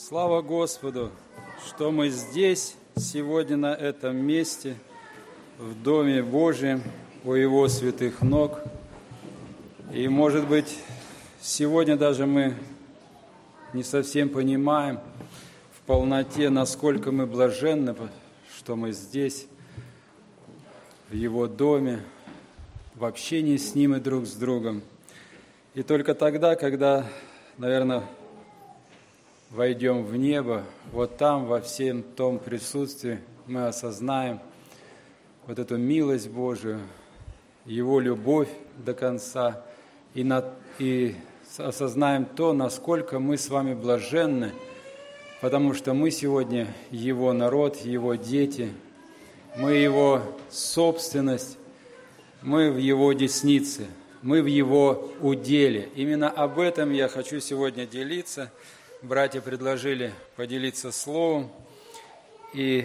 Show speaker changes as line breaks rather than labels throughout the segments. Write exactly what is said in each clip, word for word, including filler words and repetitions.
Слава Господу, что мы здесь, сегодня на этом месте, в Доме Божьем, у Его святых ног. И, может быть, сегодня даже мы не совсем понимаем в полноте, насколько мы блаженны, что мы здесь, в Его Доме, в общении с Ним и друг с другом. И только тогда, когда, наверное, войдем в небо, вот там, во всем том присутствии, мы осознаем вот эту милость Божию, Его любовь до конца, и, на, и осознаем то, насколько мы с вами блаженны, потому что мы сегодня Его народ, Его дети, мы Его собственность, мы в Его деснице, мы в Его уделе. Именно об этом я хочу сегодня делиться. Братья предложили поделиться словом, и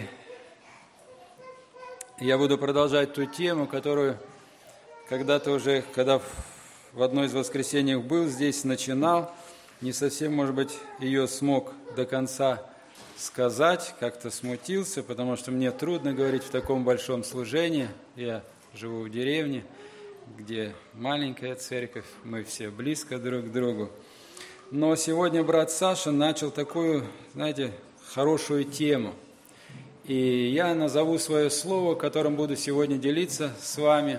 я буду продолжать ту тему, которую когда-то уже, когда в одно из воскресений был здесь, начинал, не совсем, может быть, ее смог до конца сказать, как-то смутился, потому что мне трудно говорить в таком большом служении. Я живу в деревне, где маленькая церковь, мы все близко друг к другу. Но сегодня брат Саша начал такую, знаете, хорошую тему. И я назову свое слово, которым буду сегодня делиться с вами.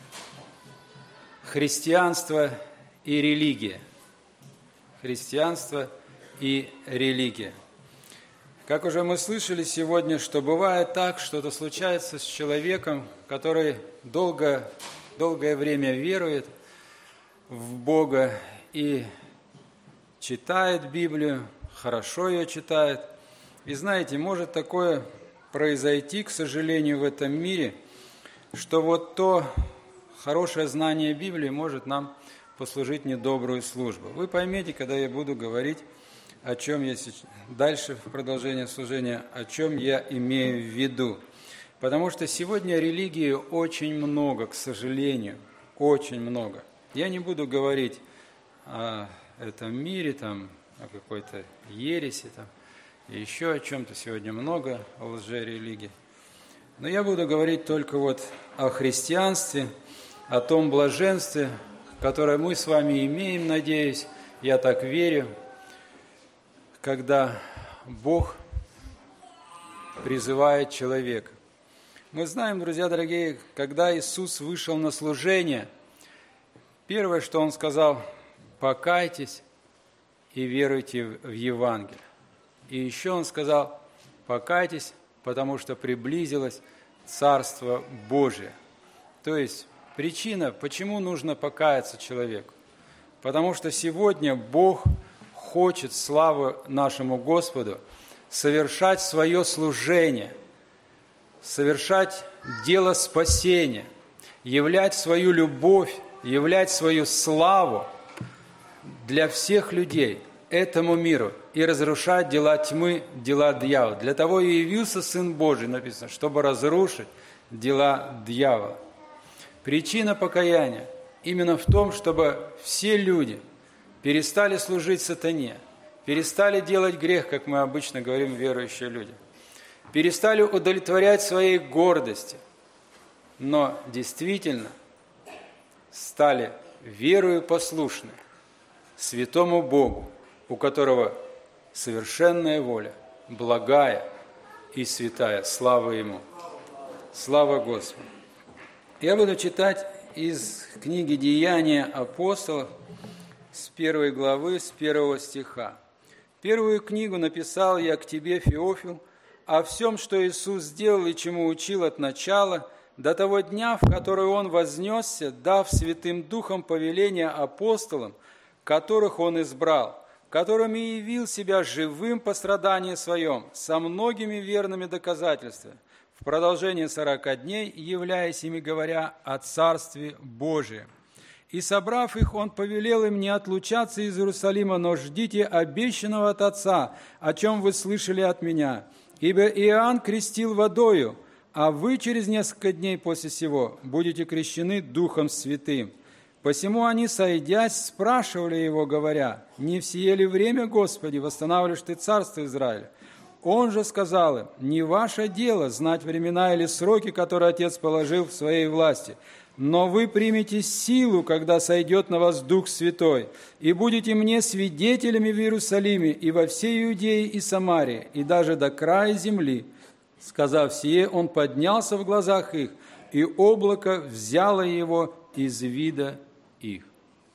Христианство и религия. Христианство и религия. Как уже мы слышали сегодня, что бывает так, что-то случается с человеком, который долго, долгое время верует в Бога и читает Библию, хорошо ее читает. И знаете, может такое произойти, к сожалению, в этом мире, что вот то хорошее знание Библии может нам послужить недобрую службу. Вы поймете, когда я буду говорить, о чем я сейчас, дальше в продолжение служения, о чем я имею в виду. Потому что сегодня религии очень много, к сожалению, очень много. Я не буду говорить о этом мире, там, о какой-то ереси, там, и еще о чем-то. Сегодня много о лжерелигии. Но я буду говорить только вот о христианстве, о том блаженстве, которое мы с вами имеем, надеюсь, я так верю, когда Бог призывает человека. Мы знаем, друзья дорогие, когда Иисус вышел на служение, первое, что Он сказал: покайтесь и веруйте в Евангелие. И еще Он сказал: покайтесь, потому что приблизилось Царство Божие. То есть причина, почему нужно покаяться человеку. Потому что сегодня Бог хочет, славы нашему Господу, совершать свое служение, совершать дело спасения, являть свою любовь, являть свою славу для всех людей, этому миру, и разрушать дела тьмы, дела дьявола. Для того и явился Сын Божий, написано, чтобы разрушить дела дьявола. Причина покаяния именно в том, чтобы все люди перестали служить сатане, перестали делать грех, как мы обычно говорим, верующие люди, перестали удовлетворять своей гордости, но действительно стали верою послушны святому Богу, у которого совершенная воля, благая и святая. Слава Ему! Слава Господу! Я буду читать из книги «Деяния апостолов» с первой главы, с первого стиха. «Первую книгу написал я к тебе, Феофил, о всем, что Иисус сделал и чему учил от начала, до того дня, в который Он вознесся, дав Святым Духом повеление апостолам, которых Он избрал, которым и явил себя живым по страдании Своем, со многими верными доказательствами, в продолжение сорока дней, являясь ими, говоря о Царстве Божием. И, собрав их, Он повелел им не отлучаться из Иерусалима, но ждите обещанного от Отца, о чем вы слышали от Меня. Ибо Иоанн крестил водою, а вы через несколько дней после сего будете крещены Духом Святым. Посему они, сойдясь, спрашивали его, говоря: «Не в сие ли время, Господи, восстанавливаешь ты царство Израиля?» Он же сказал им: «Не ваше дело знать времена или сроки, которые Отец положил в своей власти, но вы примете силу, когда сойдет на вас Дух Святой, и будете мне свидетелями в Иерусалиме и во всей Иудее и Самарии, и даже до края земли». Сказав сие, он поднялся в глазах их, и облако взяло его из вида их.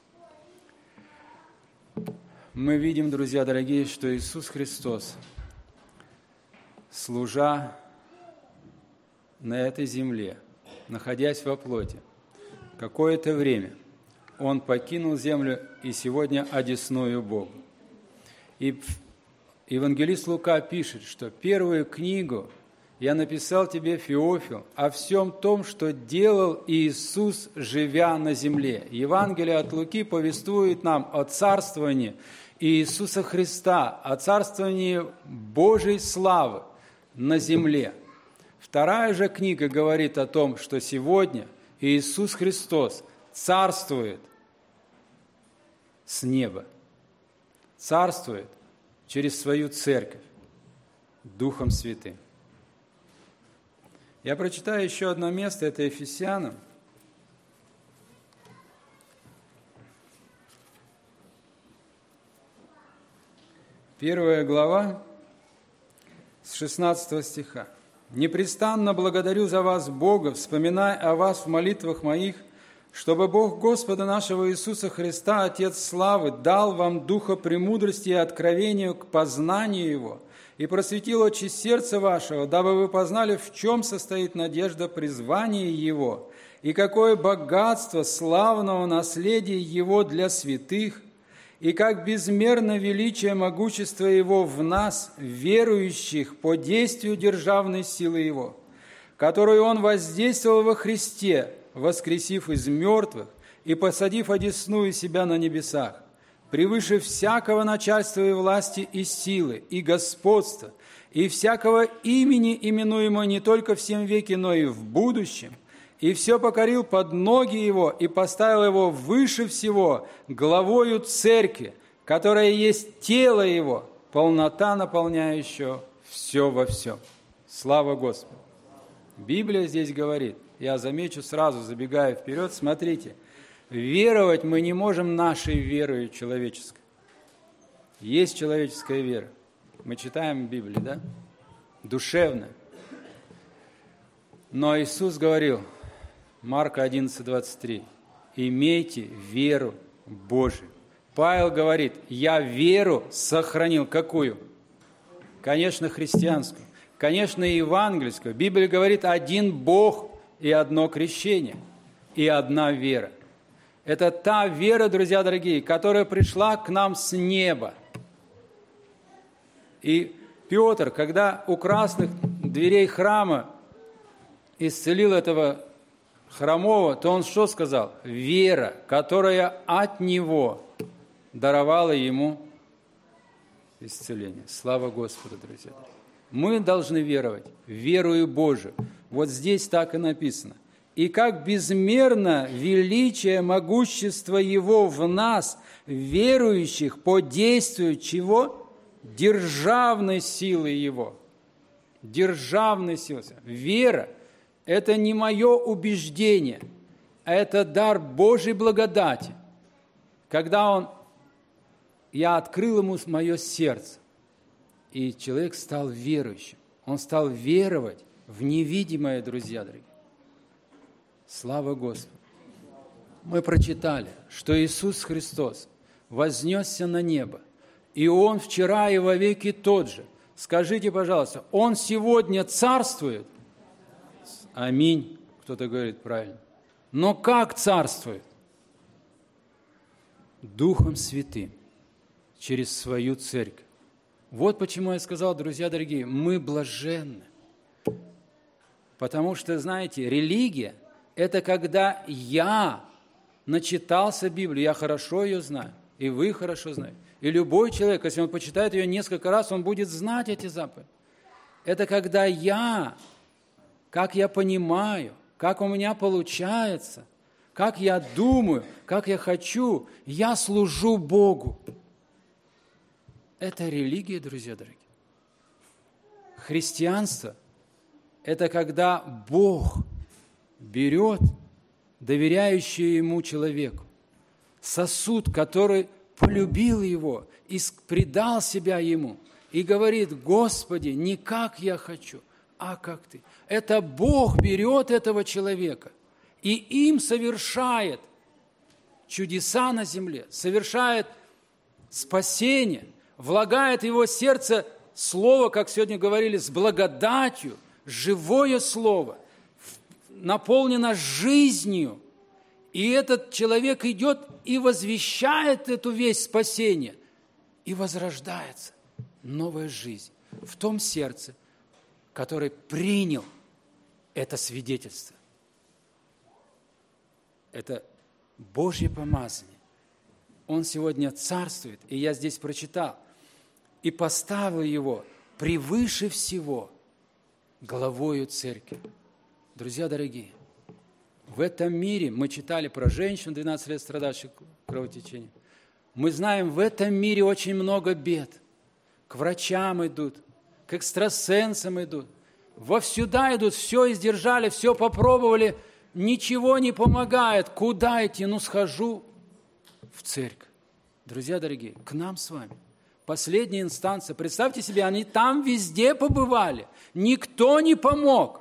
Мы видим, друзья дорогие, что Иисус Христос, служа на этой земле, находясь во плоти, какое-то время Он покинул землю и сегодня одесную Богу. И евангелист Лука пишет, что первую книгу я написал тебе, Феофил, о всем том, что делал Иисус, живя на земле. Евангелие от Луки повествует нам о царствовании Иисуса Христа, о царствовании Божьей славы на земле. Вторая же книга говорит о том, что сегодня Иисус Христос царствует с неба, царствует через свою церковь Духом Святым. Я прочитаю еще одно место, это Ефесянам. Первая глава, с шестнадцатого стиха. «Непрестанно благодарю за вас Бога, вспоминая о вас в молитвах моих, чтобы Бог Господа нашего Иисуса Христа, Отец славы, дал вам духа премудрости и откровению к познанию Его, и просветил очи сердца вашего, дабы вы познали, в чем состоит надежда призвания Его, и какое богатство славного наследия Его для святых, и как безмерно величие могущества Его в нас, верующих, по действию державной силы Его, которую Он воздействовал во Христе, воскресив из мертвых и посадив одесную себя на небесах, превыше всякого начальства и власти и силы, и господства, и всякого имени, именуемого не только в сем веке, но и в будущем, и все покорил под ноги Его и поставил Его выше всего главою церкви, которая есть тело Его, полнота, наполняющая все во всем». Слава Господу! Библия здесь говорит, я замечу сразу, забегая вперед, смотрите, веровать мы не можем нашей верой человеческой. Есть человеческая вера. Мы читаем в Библии, да? Душевная. Но Иисус говорил, Марка одиннадцать двадцать три, имейте веру Божию. Павел говорит, я веру сохранил. Какую? Конечно, христианскую. Конечно, евангельскую. Библия говорит, один Бог и одно крещение, и одна вера. Это та вера, друзья дорогие, которая пришла к нам с неба. И Петр, когда у красных дверей храма исцелил этого хромого, то он что сказал? Вера, которая от него даровала ему исцеление. Слава Господу, друзья. Мы должны веровать в веру Божию. Вот здесь так и написано. И как безмерно величие, могущество Его в нас, верующих, по действию чего? Державной силы Его. Державной силы. Вера – это не мое убеждение, а это дар Божьей благодати. Когда он, я открыл ему мое сердце, и человек стал верующим. Он стал веровать в невидимое, друзья дорогие. Слава Господу! Мы прочитали, что Иисус Христос вознесся на небо, и Он вчера и вовеки тот же. Скажите, пожалуйста, Он сегодня царствует? Аминь. Кто-то говорит правильно. Но как царствует? Духом Святым, через свою церковь. Вот почему я сказал, друзья дорогие, мы блаженны. Потому что, знаете, религия – это когда я начитался Библии, я хорошо ее знаю, и вы хорошо знаете. И любой человек, если он почитает ее несколько раз, он будет знать эти заповеди. Это когда я, как я понимаю, как у меня получается, как я думаю, как я хочу, я служу Богу. Это религия, друзья дорогие. Христианство – это когда Бог берет доверяющего Ему человеку сосуд, который полюбил его и предал себя Ему, и говорит: Господи, не как я хочу, а как Ты. Это Бог берет этого человека и им совершает чудеса на земле, совершает спасение, влагает в его сердце слово, как сегодня говорили, с благодатью, живое слово, наполнено жизнью. И этот человек идет и возвещает эту весть спасения, и возрождается новая жизнь в том сердце, который принял это свидетельство. Это Божье помазание. Он сегодня царствует, и я здесь прочитал, и поставил его превыше всего главою церкви. Друзья дорогие, в этом мире, мы читали про женщин, двенадцать лет страдавших кровотечением, мы знаем, в этом мире очень много бед. К врачам идут, к экстрасенсам идут, вовсюда идут, все издержали, все попробовали, ничего не помогает. Куда идти? Ну, схожу в церковь. Друзья дорогие, к нам с вами. Последняя инстанция. Представьте себе, они там везде побывали. Никто не помог.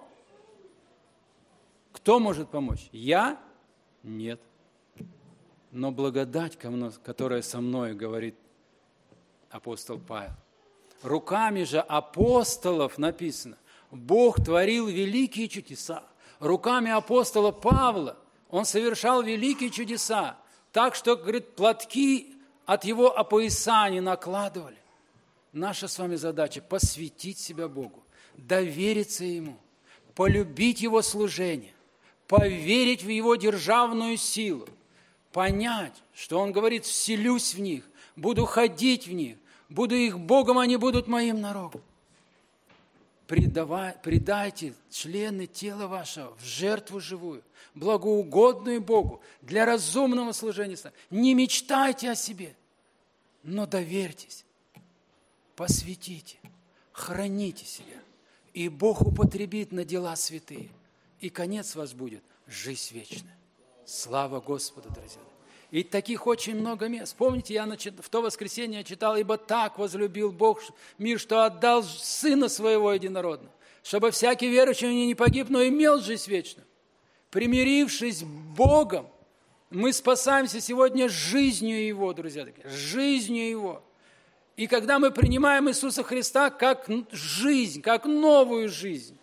Кто может помочь? Я? Нет. Но благодать, которая со мной, говорит апостол Павел. Руками же апостолов написано, Бог творил великие чудеса. Руками апостола Павла он совершал великие чудеса. Так что, говорит, платки от его опоясания накладывали. Наша с вами задача – посвятить себя Богу, довериться Ему, полюбить Его служение, поверить в Его державную силу, понять, что Он говорит: «Вселюсь в них, буду ходить в них, буду их Богом, они будут моим народом». Предавай, предайте члены тела вашего в жертву живую, благоугодную Богу, для разумного служения. Не мечтайте о себе, но доверьтесь, посвятите, храните себя, и Бог употребит на дела святые, и конец вас будет жизнь вечная. Слава Господу, друзья! И таких очень много мест. Помните, я в то воскресенье читал: «Ибо так возлюбил Бог мир, что отдал Сына Своего Единородного, чтобы всякий верующий в Него не погиб, но имел жизнь вечную». Примирившись с Богом, мы спасаемся сегодня жизнью Его, друзья такие, жизнью Его. И когда мы принимаем Иисуса Христа как жизнь, как новую жизнь,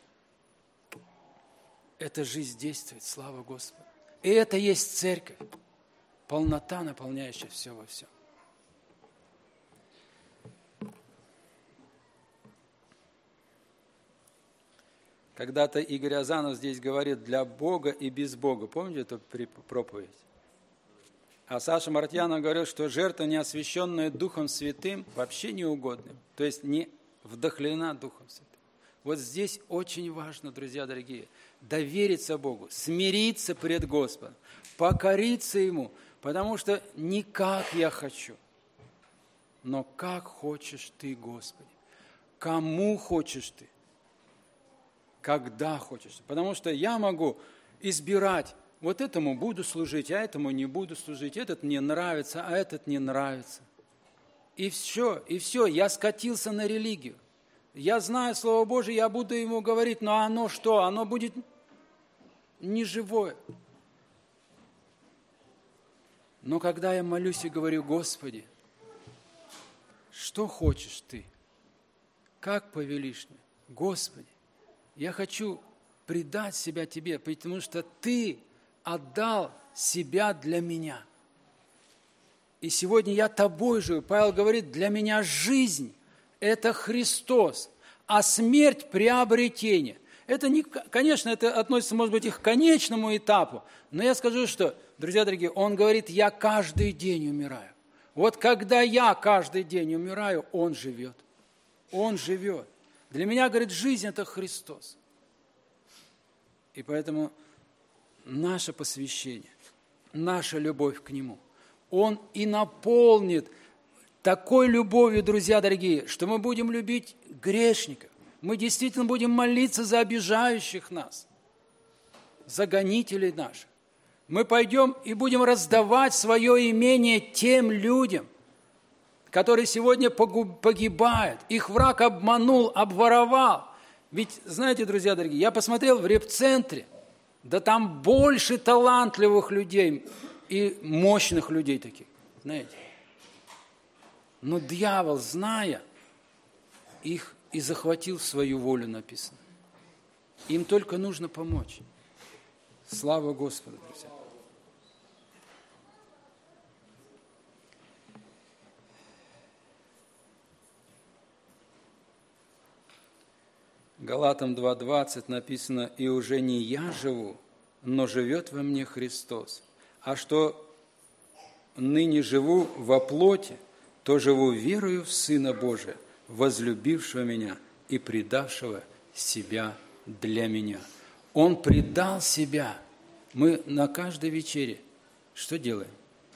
эта жизнь действует, слава Господу. И это есть церковь. Полнота, наполняющая все во всем. Когда-то Игорь Азанов здесь говорит: «Для Бога и без Бога». Помните эту проповедь? А Саша Мартьянов говорил, что жертва, не освященная Духом Святым, вообще неугодна. То есть не вдохновлена Духом Святым. Вот здесь очень важно, друзья дорогие, довериться Богу, смириться пред Господом, покориться Ему, потому что не как я хочу, но как хочешь Ты, Господи. Кому хочешь Ты, когда хочешь. Потому что я могу избирать: вот этому буду служить, а этому не буду служить, этот мне нравится, а этот не нравится. И все, и все, я скатился на религию. Я знаю Слово Божие, я буду ему говорить, но оно что? Оно будет неживое. Но когда я молюсь и говорю: Господи, что хочешь Ты? Как повелишь мне? Господи, я хочу предать себя Тебе, потому что Ты отдал себя для меня. И сегодня я Тобой живу. Павел говорит: для меня жизнь – это Христос, а смерть – приобретение. Это не, конечно, это относится, может быть, и к конечному этапу, но я скажу, что, друзья дорогие, он говорит: я каждый день умираю. Вот когда я каждый день умираю, он живет. Он живет. Для меня, говорит, жизнь – это Христос. И поэтому наше посвящение наша любовь к Нему. Он и наполнит такой любовью, друзья дорогие, что мы будем любить грешников. Мы действительно будем молиться за обижающих нас, за гонителей наших. Мы пойдем и будем раздавать свое имение тем людям, которые сегодня погибают. Их враг обманул, обворовал. Ведь, знаете, друзья дорогие, я посмотрел в репцентре, да там больше талантливых людей и мощных людей таких, знаете. Но дьявол, зная, их и захватил в свою волю, написано. Им только нужно помочь. Слава Господу, друзья. Галатам два двадцать написано: «И уже не я живу, но живет во мне Христос. А что ныне живу во плоти, то живу верою в Сына Божия, возлюбившего меня и предавшего себя для меня». Он предал себя. Мы на каждой вечере что делаем?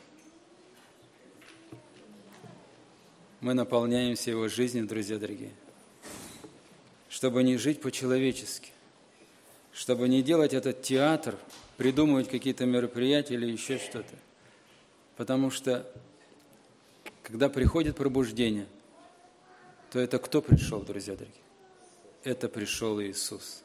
Мы наполняемся Его жизнью, друзья дорогие, чтобы не жить по-человечески, чтобы не делать этот театр, придумывать какие-то мероприятия или еще что-то. Потому что, когда приходит пробуждение, то это кто пришел, друзья дорогие? Это пришел Иисус.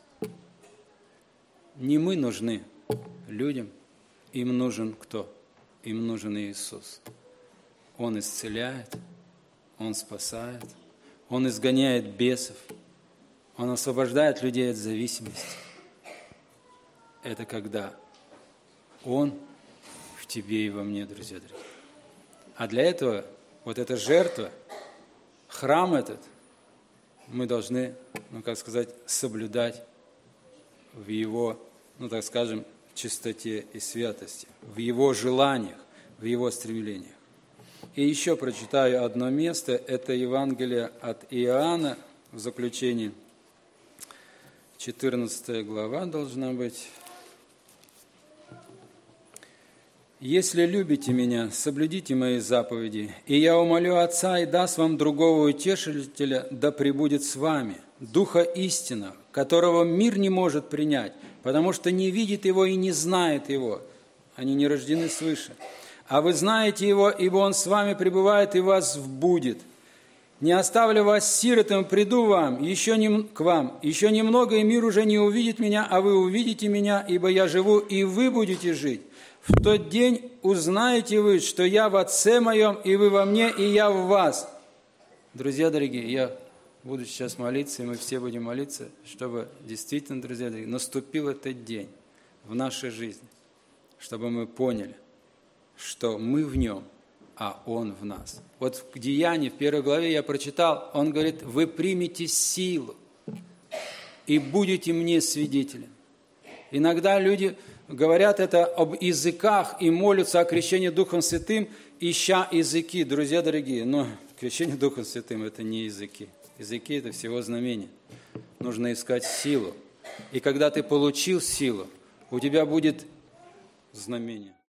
Не мы нужны людям, им нужен кто? Им нужен Иисус. Он исцеляет, Он спасает, Он изгоняет бесов, Он освобождает людей от зависимости. Это когда Он в тебе и во мне, друзья дорогие. А для этого вот эта жертва, храм этот, мы должны, ну как сказать, соблюдать в Его, ну так скажем, чистоте и святости, в Его желаниях, в Его стремлениях. И еще прочитаю одно место, это Евангелие от Иоанна, в заключении, четырнадцатая глава должна быть. «Если любите Меня, соблюдите Мои заповеди, и я умолю Отца и даст вам другого утешителя, да пребудет с вами, Духа истинного, которого мир не может принять, потому что не видит Его и не знает Его». Они не рождены свыше. «А вы знаете Его, ибо Он с вами пребывает и вас вбудет. Не оставлю вас сиротами, приду вам, еще не, к вам. Еще немного, и мир уже не увидит Меня, а вы увидите Меня, ибо я живу, и вы будете жить. В тот день узнаете вы, что я в Отце Моем, и вы во мне, и я в вас». Друзья дорогие, я буду сейчас молиться, и мы все будем молиться, чтобы действительно, друзья дорогие, наступил этот день в нашей жизни, чтобы мы поняли, что мы в Нем, а Он в нас. Вот в Деянии, в первой главе я прочитал, он говорит: «Вы примете силу и будете мне свидетелем». Иногда люди говорят это об языках и молятся о крещении Духом Святым, ища языки, друзья дорогие. Но крещение Духом Святым – это не языки. Языки – это всего знамение. Нужно искать силу. И когда ты получил силу, у тебя будет знамение.